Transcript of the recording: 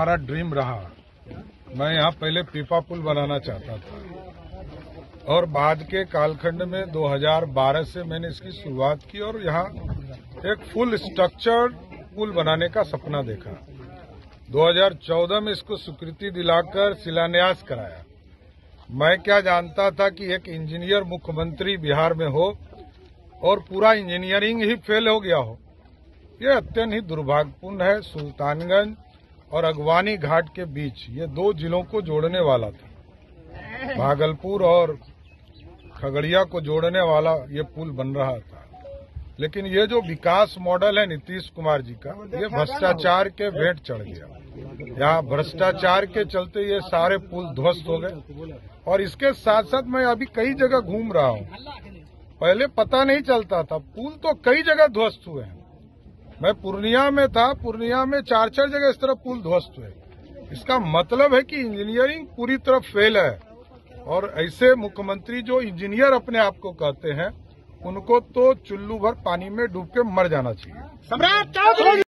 हमारा ड्रीम रहा। मैं यहाँ पहले पीपा पुल बनाना चाहता था और बाद के कालखंड में 2012 से मैंने इसकी शुरुआत की और यहाँ एक फुल स्ट्रक्चर्ड पुल बनाने का सपना देखा। 2014 में इसको स्वीकृति दिलाकर शिलान्यास कराया। मैं क्या जानता था कि एक इंजीनियर मुख्यमंत्री बिहार में हो और पूरा इंजीनियरिंग ही फेल हो गया हो। ये अत्यंत ही दुर्भाग्यपूर्ण है। सुल्तानगंज और अगवानी घाट के बीच ये दो जिलों को जोड़ने वाला था। भागलपुर और खगड़िया को जोड़ने वाला ये पुल बन रहा था, लेकिन ये जो विकास मॉडल है नीतीश कुमार जी का, ये भ्रष्टाचार के भेंट चढ़ गया। यहाँ भ्रष्टाचार के चलते ये सारे पुल ध्वस्त हो गए। और इसके साथ साथ मैं अभी कई जगह घूम रहा हूँ, पहले पता नहीं चलता था, पुल तो कई जगह ध्वस्त हुए हैं। मैं पूर्णिया में था, पूर्णिया में 4-4 जगह इस तरह पुल ध्वस्त हुए। इसका मतलब है कि इंजीनियरिंग पूरी तरह फेल है। और ऐसे मुख्यमंत्री जो इंजीनियर अपने आप को कहते हैं, उनको तो चुल्लू भर पानी में डूब के मर जाना चाहिए।